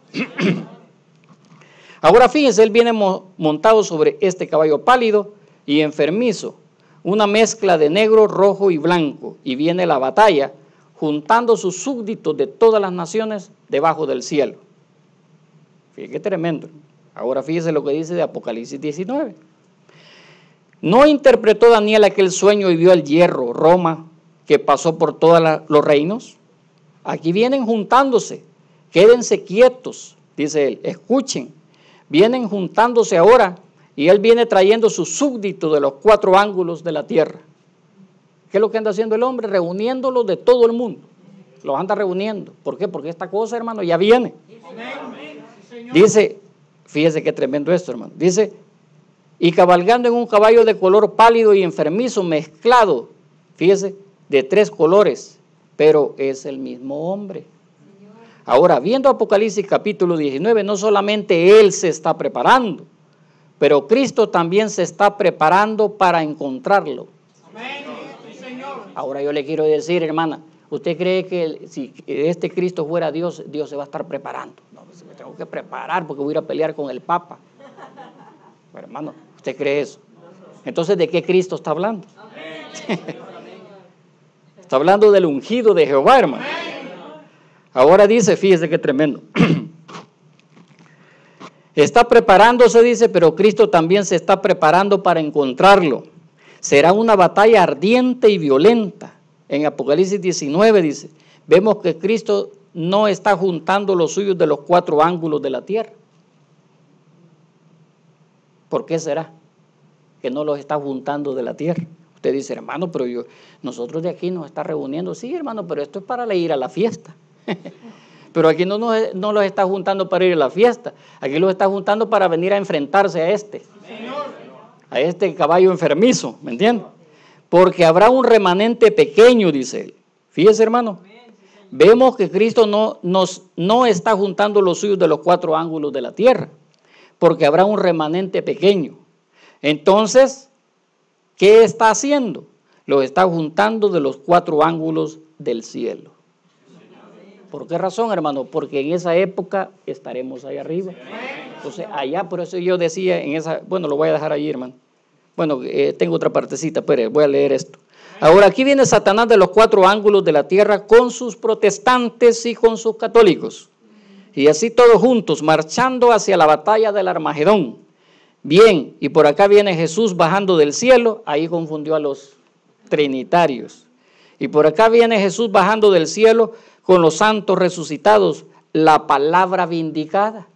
Ahora fíjense, Él viene montado sobre este caballo pálido y enfermizo, una mezcla de negro, rojo y blanco, y viene la batalla, juntando sus súbditos de todas las naciones debajo del cielo. Fíjense qué tremendo. Ahora fíjense lo que dice de Apocalipsis 19. ¿No interpretó Daniel aquel sueño y vio el hierro, Roma, que pasó por todos los reinos? Aquí vienen juntándose, quédense quietos, dice él, escuchen. vienen juntándose ahora y él viene trayendo sus súbditos de los 4 ángulos de la tierra. ¿Qué es lo que anda haciendo el hombre? Reuniéndolos de todo el mundo. Los anda reuniendo. ¿Por qué? Porque esta cosa, hermano, ya viene. Dice, fíjese qué tremendo esto, hermano. Dice, y cabalgando en un caballo de color pálido y enfermizo, mezclado, fíjese, de 3 colores, pero es el mismo hombre. Ahora, viendo Apocalipsis capítulo 19, no solamente él se está preparando, pero Cristo también se está preparando para encontrarlo. Ahora yo le quiero decir, hermana, ¿usted cree que si este Cristo fuera Dios, Dios se va a estar preparando? No, pues me tengo que preparar porque voy a ir a pelear con el Papa. Pero, hermano, ¿usted cree eso? Entonces, ¿de qué Cristo está hablando? Está hablando del ungido de Jehová, hermano. Ahora dice, fíjese qué tremendo. Está preparándose, dice, pero Cristo también se está preparando para encontrarlo. Será una batalla ardiente y violenta. En Apocalipsis 19 dice, vemos que Cristo no está juntando los suyos de los 4 ángulos de la tierra. ¿Por qué será que no los está juntando de la tierra? Usted dice, hermano, pero nosotros de aquí nos está reuniendo. Sí, hermano, pero esto es para ir a la fiesta. Pero aquí no los está juntando para ir a la fiesta. Aquí los está juntando para venir a enfrentarse a este caballo enfermizo, ¿me entiende? Porque habrá un remanente pequeño, dice él. Fíjese, hermano, vemos que Cristo no está juntando los suyos de los 4 ángulos de la tierra, porque habrá un remanente pequeño. Entonces, ¿qué está haciendo? Lo está juntando de los 4 ángulos del cielo. ¿Por qué razón, hermano? Porque en esa época estaremos ahí arriba. Entonces, allá, por eso yo decía bueno, lo voy a dejar ahí, hermano. Bueno, tengo otra partecita, pero voy a leer esto. Ahora, aquí viene Satanás de los 4 ángulos de la tierra con sus protestantes y con sus católicos. Y así todos juntos, marchando hacia la batalla del Armagedón. Bien, y por acá viene Jesús bajando del cielo, ahí confundió a los trinitarios. Y por acá viene Jesús bajando del cielo con los santos resucitados, la palabra vindicada.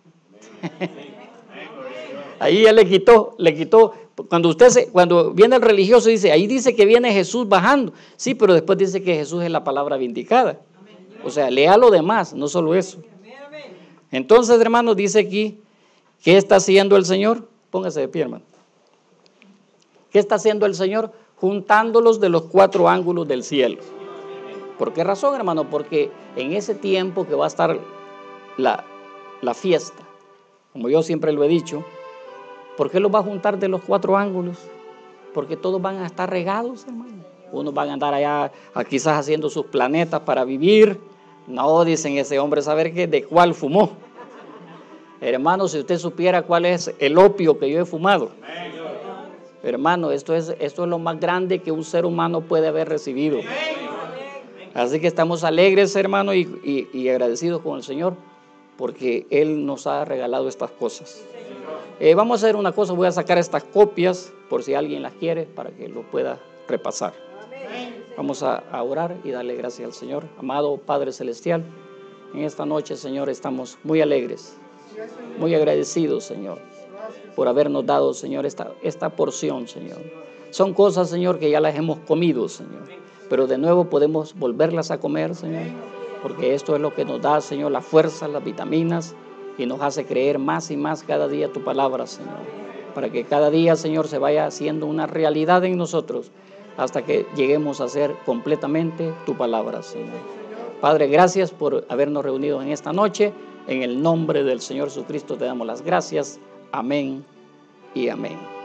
Ahí ya le quitó. Cuando viene el religioso dice, ahí dice que viene Jesús bajando. Sí, pero después dice que Jesús es la palabra vindicada. O sea, lea lo demás, no solo eso. Entonces, hermano, dice aquí, ¿qué está haciendo el Señor? Póngase de pie, hermano. ¿Qué está haciendo el Señor? Juntándolos de los 4 ángulos del cielo. ¿Por qué razón, hermano? Porque en ese tiempo que va a estar la fiesta, como yo siempre lo he dicho, ¿por qué los va a juntar de los 4 ángulos? Porque todos van a estar regados, hermano. Unos van a andar allá quizás haciendo sus planetas para vivir. No, dicen ese hombre, saber qué, de cuál fumó. Hermano, si usted supiera cuál es el opio que yo he fumado. Hermano, esto es lo más grande que un ser humano puede haber recibido. Así que estamos alegres, hermano, y agradecidos con el Señor, porque Él nos ha regalado estas cosas. Vamos a hacer una cosa, voy a sacar estas copias, por si alguien las quiere, para que lo pueda repasar. Vamos a orar y darle gracias al Señor. Amado Padre Celestial, en esta noche, Señor, estamos muy alegres, muy agradecidos, Señor, por habernos dado, Señor, esta porción, Señor. Son cosas, Señor, que ya las hemos comido, Señor, pero de nuevo podemos volverlas a comer, Señor, porque esto es lo que nos da, Señor, la fuerza, las vitaminas, y nos hace creer más y más cada día tu palabra, Señor, para que cada día, Señor, se vaya haciendo una realidad en nosotros, hasta que lleguemos a ser completamente tu palabra, Señor. Padre, gracias por habernos reunido en esta noche. En el nombre del Señor Jesucristo te damos las gracias. Amén y amén.